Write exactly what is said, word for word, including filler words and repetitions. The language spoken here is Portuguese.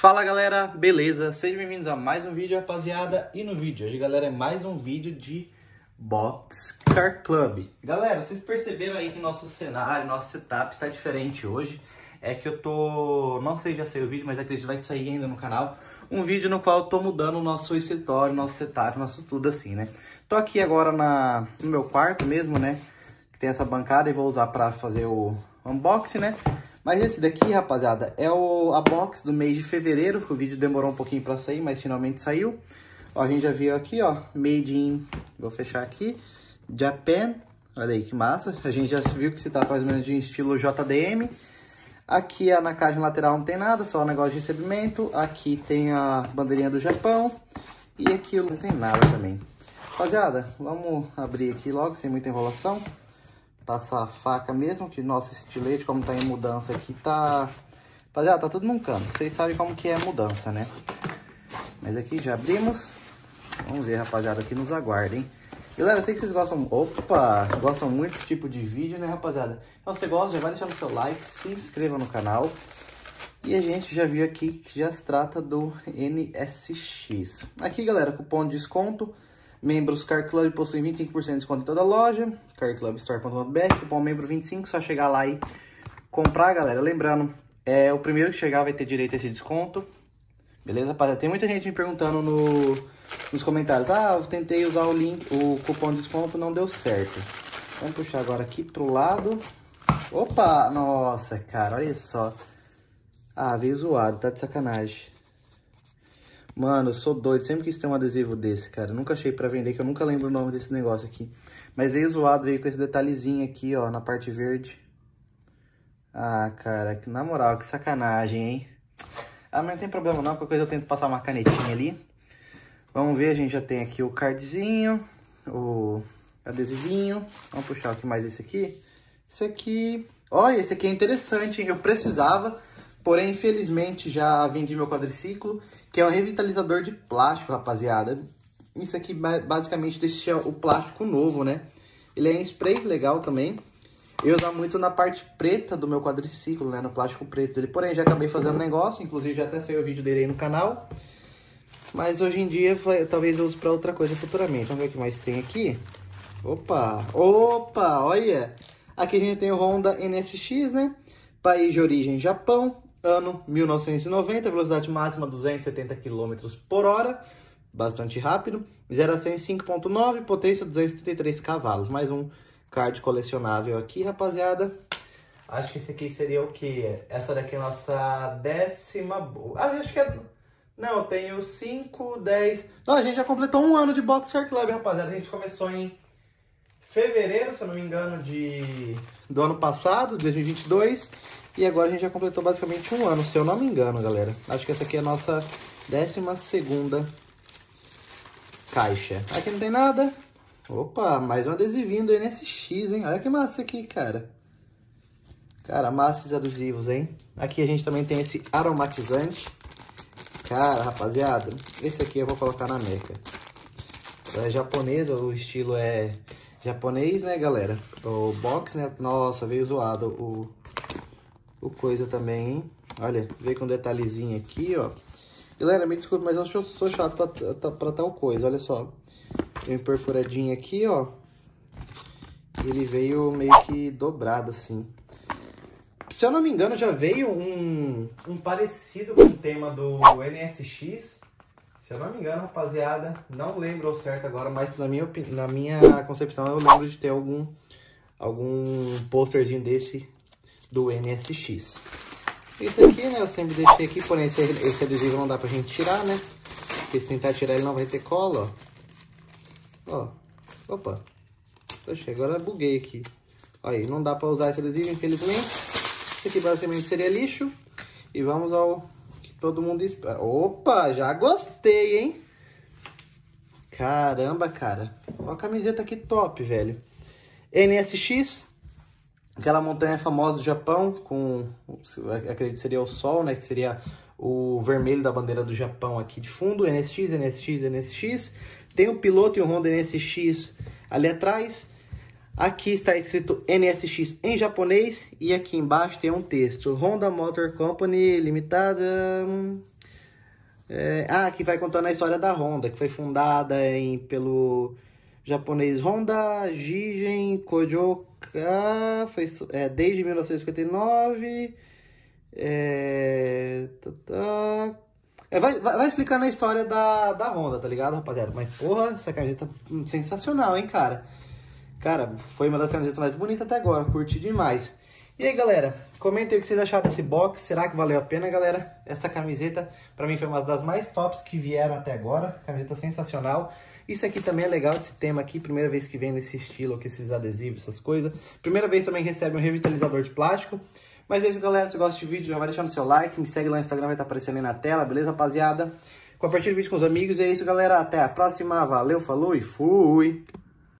Fala galera, beleza? Sejam bem-vindos a mais um vídeo, rapaziada. E no vídeo hoje, galera, é mais um vídeo de Boxcar Club. Galera, vocês perceberam aí que nosso cenário, nosso setup está diferente hoje. É que eu tô... não sei se já saiu o vídeo, mas acredito que vai sair ainda no canal. Um vídeo no qual eu tô mudando o nosso escritório, nosso setup, nosso tudo assim, né? Tô aqui agora na... no meu quarto mesmo, né? Que tem essa bancada e vou usar pra fazer o unboxing, né? Mas esse daqui, rapaziada, é o, a box do mês de fevereiro. O vídeo demorou um pouquinho pra sair, mas finalmente saiu. Ó, a gente já viu aqui, ó, made in, vou fechar aqui, Japan. Olha aí que massa. A gente já viu que se trata mais ou menos de um estilo J D M. Aqui na caixa lateral não tem nada, só o negócio de recebimento. Aqui tem a bandeirinha do Japão. E aqui não tem nada também. Rapaziada, vamos abrir aqui logo, sem muita enrolação. Passar a faca mesmo, que nosso estilete, como tá em mudança aqui, tá... Rapaziada, tá tudo num canto. Vocês sabem como que é a mudança, né? Mas aqui já abrimos. Vamos ver, rapaziada, aqui nos aguardem. Galera, eu sei que vocês gostam... Opa! Gostam muito desse tipo de vídeo, né, rapaziada? Então, se você gosta, já vai deixando o seu like, se inscreva no canal. E a gente já viu aqui que já se trata do N S X. Aqui, galera, cupom de desconto. Membros Car Club possuem vinte e cinco por cento de desconto em toda a loja. car club store ponto com ponto br, cupom membro vinte e cinco, só chegar lá e comprar, galera. Lembrando, é, o primeiro que chegar vai ter direito a esse desconto. Beleza, rapaziada? Tem muita gente me perguntando no, nos comentários. Ah, eu tentei usar o link, o cupom de desconto, não deu certo. Vamos puxar agora aqui pro lado. Opa! Nossa, cara, olha só. Ah, veio zoado, tá de sacanagem. Mano, eu sou doido, sempre quis ter um adesivo desse, cara. Eu nunca achei pra vender, que eu nunca lembro o nome desse negócio aqui. Mas veio zoado, veio com esse detalhezinho aqui, ó, na parte verde. Ah, cara, que, na moral, que sacanagem, hein? Ah, mas não tem problema não, qualquer coisa eu tento passar uma canetinha ali. Vamos ver, a gente já tem aqui o cardzinho, o adesivinho. Vamos puxar aqui mais esse aqui. Esse aqui... Olha, esse aqui é interessante, hein? Eu precisava... Porém, infelizmente, já vendi meu quadriciclo, que é um revitalizador de plástico, rapaziada. Isso aqui basicamente deixa o plástico novo, né? Ele é em spray, legal também. Eu uso muito na parte preta do meu quadriciclo, né? No plástico preto dele. Porém, já acabei fazendo negócio, inclusive já até saiu o vídeo dele aí no canal. Mas hoje em dia, talvez eu use pra outra coisa futuramente. Vamos ver o que mais tem aqui. Opa! Opa! Olha! Aqui a gente tem o Honda N S X, né? País de origem, Japão. Ano mil novecentos e noventa, velocidade máxima duzentos e setenta quilômetros por hora, bastante rápido. zero a cem cinco ponto nove, potência duzentos e trinta e três cavalos. Mais um card colecionável aqui, rapaziada. Acho que esse aqui seria o que? Essa daqui é a nossa décima... Ah, acho que é... Não, eu tenho cinco, dez... Não, a gente já completou um ano de Boxcar Club, rapaziada. A gente começou em fevereiro, se eu não me engano, de... do ano passado, dois mil e vinte e dois. E agora a gente já completou basicamente um ano, se eu não me engano, galera. Acho que essa aqui é a nossa décima segunda caixa. Aqui não tem nada. Opa, mais um adesivinho do N S X, hein? Olha que massa aqui, cara. Cara, massa esses adesivos, hein? Aqui a gente também tem esse aromatizante. Cara, rapaziada, esse aqui eu vou colocar na meca. É japonês, o estilo é japonês, né, galera? O box, né? Nossa, veio zoado o... O coisa também, hein? Olha, veio com um detalhezinho aqui, ó. Galera, me desculpe, mas eu sou chato pra, pra tal coisa, olha só. Tem um perfuradinho aqui, ó. Ele veio meio que dobrado, assim. Se eu não me engano, já veio um, um parecido com o tema do N S X. Se eu não me engano, rapaziada, não lembro ao certo agora, mas na minha, na minha concepção eu lembro de ter algum, algum posterzinho desse... do N S X. Isso aqui, né, eu sempre deixei aqui, porém esse, esse adesivo não dá pra gente tirar, né? Porque se tentar tirar ele não vai ter cola, ó. Ó, opa. Poxa, agora buguei aqui. Aí, não dá pra usar esse adesivo, infelizmente. Isso aqui basicamente seria lixo. E vamos ao que todo mundo espera. Opa, já gostei, hein? Caramba, cara. Ó a camiseta aqui top, velho. N S X. Aquela montanha famosa do Japão, com, acredito que seria o sol, né? Que seria o vermelho da bandeira do Japão aqui de fundo. N S X, N S X, N S X. Tem o piloto e o Honda N S X ali atrás. Aqui está escrito N S X em japonês. E aqui embaixo tem um texto. Honda Motor Company Limitada. É, ah, que vai contando a história da Honda, que foi fundada em, pelo japonês Honda Jigen Kojoka, foi, é, desde mil novecentos e cinquenta e nove. É, tá, tá. É, vai, vai, vai explicando a história da, da Honda, tá ligado, rapaziada? Mas, porra, essa camiseta é sensacional, hein, cara? Cara, foi uma das camisetas mais bonitas até agora, curti demais. E aí, galera, comentem o que vocês acharam desse box. Será que valeu a pena, galera? Essa camiseta, pra mim, foi uma das mais tops que vieram até agora. Camiseta sensacional. Isso aqui também é legal, esse tema aqui. Primeira vez que vem nesse estilo, com esses adesivos, essas coisas. Primeira vez também recebe um revitalizador de plástico. Mas é isso, galera. Se você gosta de vídeo, já vai deixando seu like. Me segue lá no Instagram, vai estar aparecendo aí na tela, beleza, rapaziada? Compartilhe o vídeo com os amigos. E é isso, galera. Até a próxima. Valeu, falou e fui!